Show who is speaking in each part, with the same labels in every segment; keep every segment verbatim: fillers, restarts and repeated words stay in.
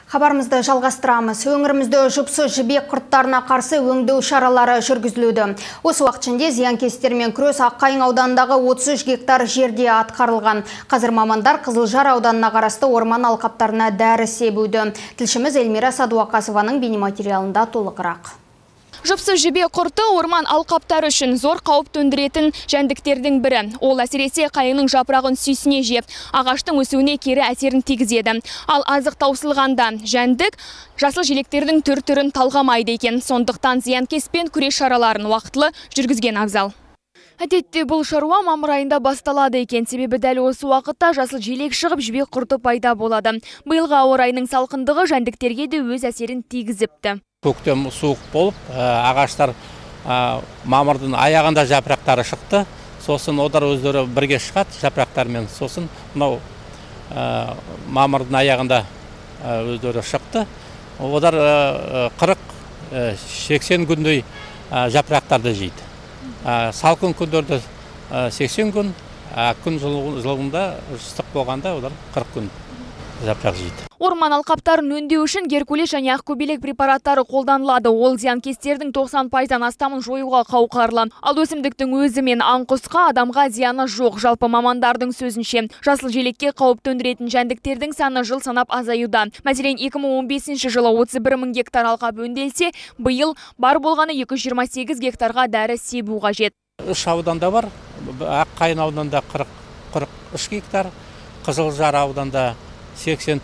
Speaker 1: Хабарымызды жалғастырамыз. Өңірімізде жұпсыз жібек құрттарына қарсы өңдеу шаралары жүргізілуді. Осы уақыт ішінде зиянкестермен күрес Аққайың ауданындағы отыз үш гектар жерде атқарылған. Қазір мамандар Қызылжар ауданына қарасты орман алқаптарына дәрі себуді. Тілшіміз Эльмира Садуақасованың бейнематериалында толығырақ.
Speaker 2: Жұпсыз жібек құрты орман алқаптары үшін зор қауіп төндіретін жәндіктердің бірі. Ол әсіресе қайыңның жапырағын сүйсіне жеп, ағаштың өсуіне кері әсерін тигізеді. Ал азық таусылғанда жәндік жасыл желектердің түр-түрін талғамайды екен. Сондықтан зиянкеспен күрес шараларын уақытылы жүргізген абзал. Әдетте бұл шаруа мамыр айында басталады екен, себебі дәл осы уақытта жасыл желек шығып жібек құрты пайда болады. Биылғы ауа райының салқындығы жәндіктерге де өз әсерін тигізіпті.
Speaker 3: Көктем суық болып, ағаштар мамырдың аяғында жапырақтары шықты. Сосын одар өздері бірге шығады жапырақтармен. Сосын мынау мамырдың аяғында өздері шықты. Одар қырық сексен күндей жапырақтарды жейді. Салқын күндерді сексен күн, күн жылығында ыстық болғанда одар қырық күн жапырақ жейді.
Speaker 2: Орман алқаптарын өңдеу үшін геркулес және ақкөбелек препараттары қолданылады. Ол зиянкестердің тоқсан пайыздан астамын жоюға қауқарлы. Ал өсімдіктің өзі мен аң-құсқа адамға зияны жоқ. Жалпы мамандардың сөзінше, жасыл желекке қауіп төндіретін жәндіктердің саны жыл санап азаюда. Мәселен, екі мың он бесінші жылы отыз бір мың гектар алқап өңделсе, биыл бар болғаны екі жүз жиырма сегіз гектарға дәрі себу қажет.
Speaker 3: Үш ауданда бар. Аққайын ауданында қырық үш гектар, Қызылжар ауданда сексен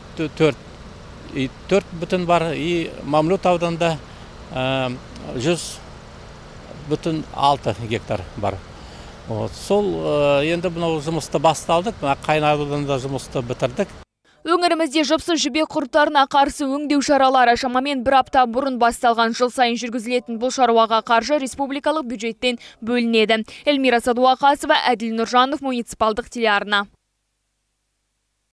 Speaker 3: төрт бүтін бар, и Мамлют ауданында жүз бүтін алты гектар бар. Сол енді бұнау жұмысты басталдық, Аққайын ауданында жұмысты бітірдік.
Speaker 2: Өңірімізде жұпсыз жібек құрттарына қарсы өңдеу шаралары шамамен бір апта бұрын басталған. Жыл сайын жүргізілетін бұл шаруаға қаржы республикалық бюджеттен бөлінеді. Эльмира Садуақасова, Әділ Нұржанов, муниципалдық телеарна.